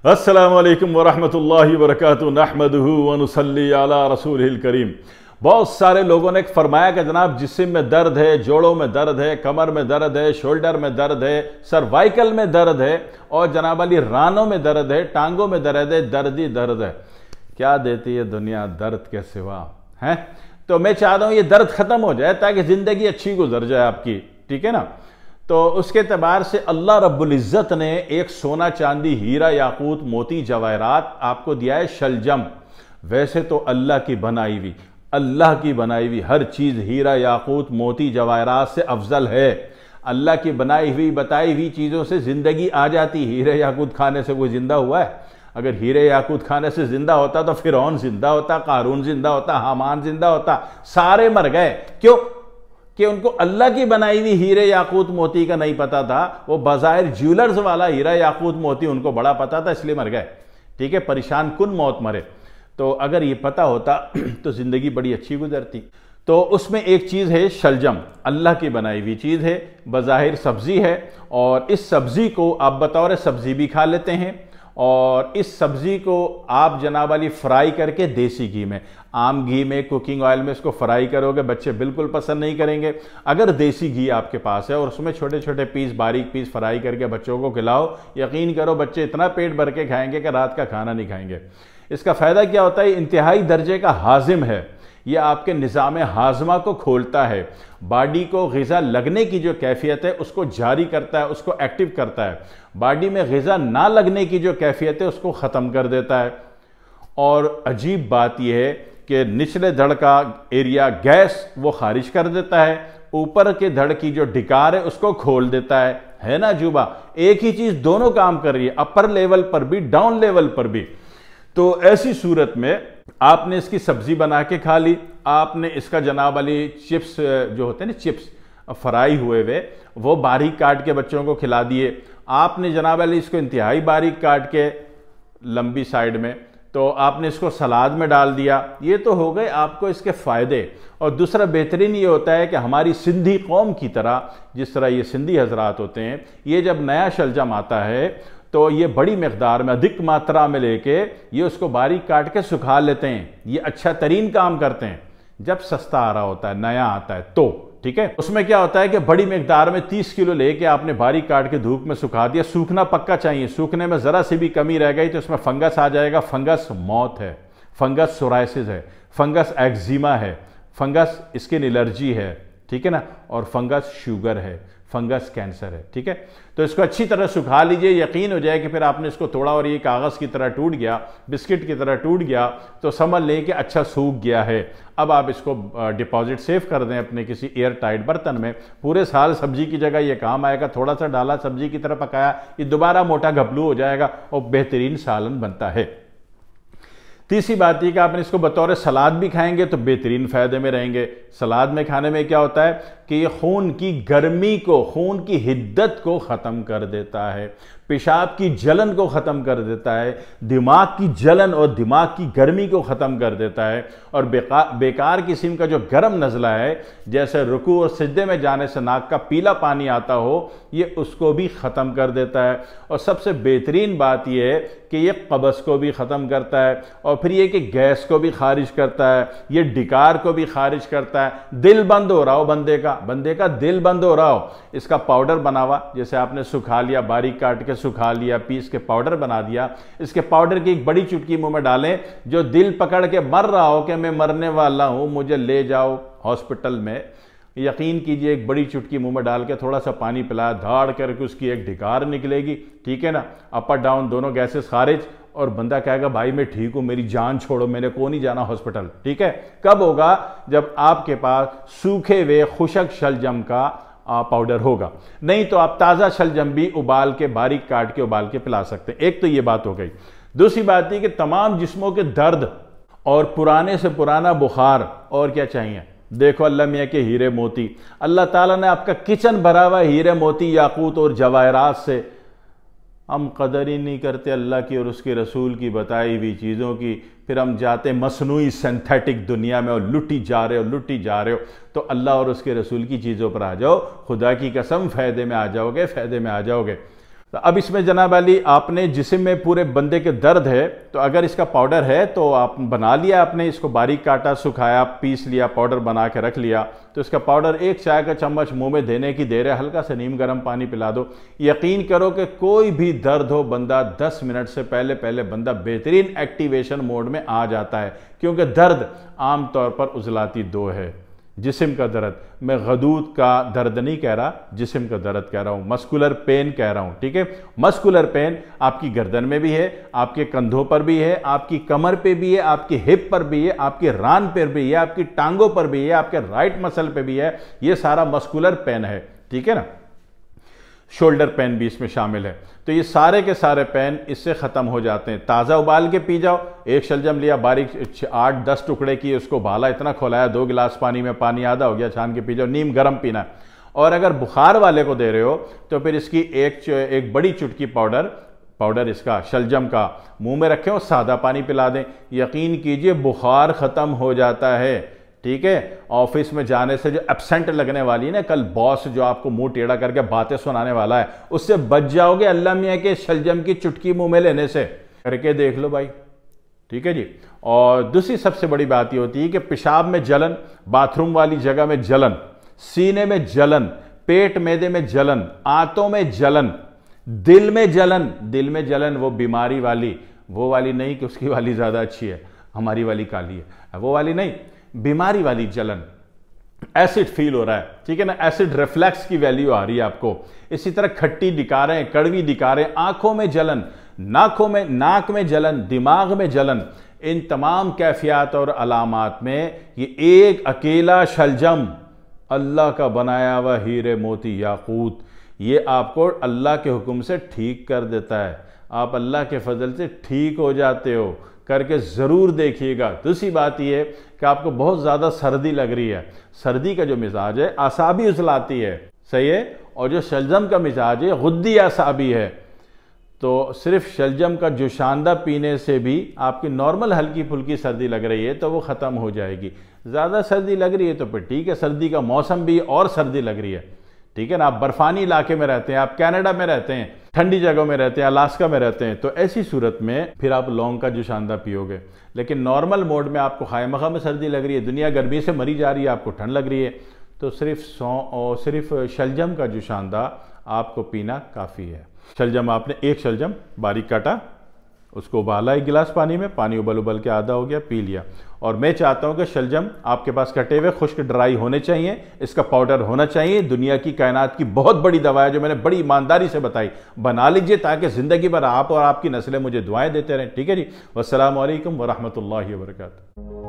अस्सलामु अलैकुम वरहमतुल्लाहि वबरकातुहू नहमदुहु व नुसल्ली अला रसूलिल करीम। बहुत सारे लोगों ने फरमाया कि जनाब जिस्म में दर्द है, जोड़ों में दर्द है, कमर में दर्द है, शोल्डर में दर्द है, सर्वाइकल में दर्द है और जनाब अली रानों में दर्द है, टांगों में दर्द है, दर्द ही दर्द है। क्या देती है दुनिया दर्द के सिवा है? तो मैं चाहता हूँ ये दर्द खत्म हो जाए ताकि ज़िंदगी अच्छी गुजर जाए आपकी, ठीक है ना। तो उसके एतबार से अल्लाह रब्बुल इज़्ज़त ने एक सोना चांदी हीरा याकूत मोती जवाहरात आपको दिया है शलजम। वैसे तो अल्लाह की बनाई हुई हर चीज़ हीरा याकूत मोती जवाहरात से अफजल है। अल्लाह की बनाई हुई बताई हुई चीज़ों से ज़िंदगी आ जाती। हीरे याकूत खाने से कोई ज़िंदा हुआ है? अगर हीरे याकूत खाने से ज़िंदा होता तो फिरौन ज़िंदा होता, कारून ज़िंदा होता, हामान ज़िंदा होता, सारे मर गए। क्यों? कि उनको अल्लाह की बनाई हुई हीरे याकूत मोती का नहीं पता था। वो बाज़ाहिर ज्वेलर्स वाला हीरा याकूत मोती उनको बड़ा पता था, इसलिए मर गए। ठीक है, परेशान कुन मौत मरे। तो अगर ये पता होता तो ज़िंदगी बड़ी अच्छी गुजरती। तो उसमें एक चीज़ है शलजम, अल्लाह की बनाई हुई चीज़ है, बाज़ाहिर सब्ज़ी है और इस सब्ज़ी को आप बतौर सब्ज़ी भी खा लेते हैं और इस सब्ज़ी को आप जनाब वाली फ्राई करके देसी घी में, आम घी में, कुकिंग ऑयल में इसको फ्राई करोगे, बच्चे बिल्कुल पसंद नहीं करेंगे। अगर देसी घी आपके पास है और उसमें छोटे छोटे पीस, बारीक पीस फ्राई करके बच्चों को खिलाओ, यकीन करो बच्चे इतना पेट भर के खाएंगे कि रात का खाना नहीं खाएंगे। इसका फ़ायदा क्या होता है? इंतहाई दर्जे का हाजिम है। ये आपके निज़ाम हाजमा को खोलता है, बॉडी को ग़िज़ा लगने की जो कैफियत है उसको जारी करता है, उसको एक्टिव करता है। बॉडी में ग़िज़ा ना लगने की जो कैफियत है उसको ख़त्म कर देता है। और अजीब बात यह है कि निचले धड़ का एरिया गैस वो खारिज कर देता है, ऊपर के धड़ की जो डिकार है उसको खोल देता है ना जुबा? एक ही चीज़ दोनों काम कर रही है, अपर लेवल पर भी, डाउन लेवल पर भी। तो ऐसी सूरत में आपने इसकी सब्जी बना के खा ली, आपने इसका जनाब वाली चिप्स जो होते हैं ना, चिप्स फ्राई हुए हुए, वो बारीक काट के बच्चों को खिला दिए। आपने जनाब वाली इसको इंतहाई बारीक काट के लंबी साइड में, तो आपने इसको सलाद में डाल दिया। ये तो हो गए आपको इसके फ़ायदे। और दूसरा बेहतरीन ये होता है कि हमारी सिंधी कौम की तरह, जिस तरह ये सिंधी हजरात होते हैं, ये जब नया शलजम आता है तो ये बड़ी मकदार में, अधिक मात्रा में लेके ये उसको बारीक काट के सुखा लेते हैं। ये अच्छा तरीन काम करते हैं जब सस्ता आ रहा होता है, नया आता है तो। ठीक है, उसमें क्या होता है कि बड़ी मकदार में 30 किलो लेके आपने बारीक काट के धूप में सुखा दिया। सूखना पक्का चाहिए, सूखने में ज़रा सी भी कमी रह गई तो इसमें फंगस आ जाएगा। फंगस मौत है, फंगस सोराइसिस है, फंगस एक्जिमा है, फंगस स्किन एलर्जी है, ठीक है ना, और फंगस शुगर है, फंगस कैंसर है। ठीक है, तो इसको अच्छी तरह सुखा लीजिए, यकीन हो जाए कि फिर आपने इसको तोड़ा और ये कागज़ की तरह टूट गया, बिस्किट की तरह टूट गया, तो समझ लें कि अच्छा सूख गया है। अब आप इसको डिपॉजिट सेव कर दें अपने किसी एयर टाइट बर्तन में। पूरे साल सब्जी की जगह ये काम आएगा। थोड़ा सा डाला, सब्जी की तरह पकाया, ये दोबारा मोटा घपलू हो जाएगा और बेहतरीन सालन बनता है। तीसरी बात यह कि आपने इसको बतौर सलाद भी खाएंगे तो बेहतरीन फ़ायदे में रहेंगे। सलाद में खाने में क्या होता है कि ये खून की गर्मी को, खून की हिद्दत को ख़त्म कर देता है, पेशाब की जलन को ख़त्म कर देता है, दिमाग की जलन और दिमाग की गर्मी को ख़त्म कर देता है और बेकार किस्म का जो गर्म नज़ला है, जैसे रुकू और सिजदे में जाने से नाक का पीला पानी आता हो, ये उसको भी ख़त्म कर देता है। और सबसे बेहतरीन बात यह है कि ये कब्ज़ को भी ख़त्म करता है और फिर ये कि गैस को भी खारिज करता है, ये डिकार को भी खारिज करता है। दिल बंद हो रहा हो बंदे का दिल बंद हो रहा हो, इसका पाउडर बना हुआ, जैसे आपने सुखा लिया, बारीक काट के सुखा लिया, पीस के पाउडर बना दिया, इसके पाउडर की एक बड़ी चुटकी मुंह में डालें। जो दिल पकड़ के मर रहा हो कि मैं मरने वाला हूं, मुझे ले जाओ हॉस्पिटल में, यकीन कीजिए एक बड़ी चुटकी मुंह में डाल के थोड़ा सा पानी पिलाया, धाड़ करके उसकी एक डिकार निकलेगी, ठीक है ना, अपर डाउन दोनों गैसेस खारिज, और बंदा कहेगा भाई मैं ठीक हूं, मेरी जान छोड़ो, मैंने को नहीं जाना हॉस्पिटल। ठीक है, कब होगा? जब आपके पास सूखे हुए खुशक शलजम का पाउडर होगा। नहीं तो आप ताज़ा शलजम भी उबाल के, बारीक काट के उबाल के पिला सकते हैं। एक तो ये बात हो गई। दूसरी बात ये कि तमाम जिस्मों के दर्द और पुराने से पुराना बुखार, और क्या चाहिए? देखो अल्लाह मियाँ के हीरे मोती, अल्लाह ताला ने आपका किचन भरा हुआ हीरे मोती याकूत और जवाहरात से। हम कदर ही नहीं करते अल्लाह की और उसके रसूल की बताई हुई चीज़ों की, फिर हम जाते मसनूई सिंथेटिक दुनिया में और लुटी जा रहे हो। तो अल्लाह और उसके रसूल की चीज़ों पर आ जाओ, खुदा की कसम फ़ायदे में आ जाओगे। तो अब इसमें जनाब अली आपने जिस्म में पूरे बंदे के दर्द है, तो अगर इसका पाउडर है तो आप बना लिया, आपने इसको बारीक काटा, सुखाया, पीस लिया, पाउडर बना के रख लिया, तो इसका पाउडर एक चाय का चम्मच मुंह में देने की देर है, हल्का सा नीम गर्म पानी पिला दो। यकीन करो कि कोई भी दर्द हो, बंदा 10 मिनट से पहले पहले बंदा बेहतरीन एक्टिवेशन मोड में आ जाता है, क्योंकि दर्द आमतौर पर उजलाती दो है। जिस्म का दर्द, मैं गदूद का दर्द नहीं कह रहा, जिस्म का दर्द कह रहा हूं, मस्कुलर पेन कह रहा हूं, ठीक है। मस्कुलर पेन आपकी गर्दन में भी है, आपके कंधों पर भी है, आपकी कमर पे भी है, आपकी हिप पर भी है, आपके रान पर भी है, आपकी टांगों पर भी है, आपके राइट मसल पे भी है, ये सारा मस्कुलर पेन है, ठीक है ना। शोल्डर पेन भी इसमें शामिल है। तो ये सारे के सारे पेन इससे ख़त्म हो जाते हैं। ताज़ा उबाल के पी जाओ, एक शलजम लिया, बारीक 8-10 टुकड़े किए, उसको उबाला, इतना खोलाया, 2 गिलास पानी में, पानी आधा हो गया, छान के पी जाओ, नीम गर्म पीना है। और अगर बुखार वाले को दे रहे हो तो फिर इसकी एक बड़ी चुटकी पाउडर इसका शलजम का मुंह में रखें और सादा पानी पिला दें। यकीन कीजिए बुखार ख़त्म हो जाता है, ठीक है। ऑफिस में जाने से जो एब्सेंट लगने वाली है ना, कल बॉस जो आपको मुंह टेढ़ा करके बातें सुनाने वाला है, उससे बच जाओगे अल्लाह मियाँ के शलजम की चुटकी मुंह में लेने से। करके देख लो भाई, ठीक है जी। और दूसरी सबसे बड़ी बात ये होती है कि पेशाब में जलन, बाथरूम वाली जगह में जलन, सीने में जलन, पेट मैदे में जलन, आंतों में जलन, दिल में जलन, वो बीमारी वाली, वो वाली नहीं कि उसकी वाली ज्यादा अच्छी है, हमारी वाली काली है, वो वाली नहीं, बीमारी वाली जलन, एसिड फील हो रहा है, ठीक है ना, एसिड रिफ्लेक्स की वैल्यू आ रही है आपको। इसी तरह खट्टी डिकारें, कड़वी डिकारें, आंखों में जलन, नाक में जलन, दिमाग में जलन, इन तमाम कैफियत और अलामात में ये एक अकेला शलजम, अल्लाह का बनाया हुआ हीरे मोती याकूत, ये आपको अल्लाह के हुक्म से ठीक कर देता है। आप अल्लाह के फजल से ठीक हो जाते हो, करके ज़रूर देखिएगा। दूसरी बात यह है कि आपको बहुत ज़्यादा सर्दी लग रही है, सर्दी का जो मिजाज है आसाबी उजलाती है, सही है, और जो शलजम का मिजाज है गुद्दी आसाबी है। तो सिर्फ शलजम का जोशानदा पीने से भी आपकी नॉर्मल हल्की फुल्की सर्दी लग रही है तो वो ख़त्म हो जाएगी। ज़्यादा सर्दी लग रही है तो फिर ठीक है, सर्दी का मौसम भी और सर्दी लग रही है, ठीक है ना। आप बर्फानी इलाके में रहते हैं, आप कनाडा में रहते हैं, ठंडी जगहों में रहते हैं, अलास्का में रहते हैं, तो ऐसी सूरत में फिर आप लौंग का जोशानदा पियोगे। लेकिन नॉर्मल मोड में आपको खायमखा में सर्दी लग रही है, दुनिया गर्मी से मरी जा रही है, आपको ठंड लग रही है, तो सिर्फ शलजम का जोशानदा आपको पीना काफ़ी है। शलजम आपने एक शलजम बारीक काटा, उसको उबाला 1 गिलास पानी में, पानी उबल के आधा हो गया, पी लिया। और मैं चाहता हूं कि शलजम आपके पास कटे हुए खुश्क ड्राई होने चाहिए, इसका पाउडर होना चाहिए। दुनिया की कायनात की बहुत बड़ी दवा है जो मैंने बड़ी ईमानदारी से बताई, बना लीजिए ताकि ज़िंदगी भर आप और आपकी नस्लें मुझे दुआएं देते रहें, ठीक है जी। वस्सलामु अलैकुम वरहमतुल्लाहि वबरकातुहू।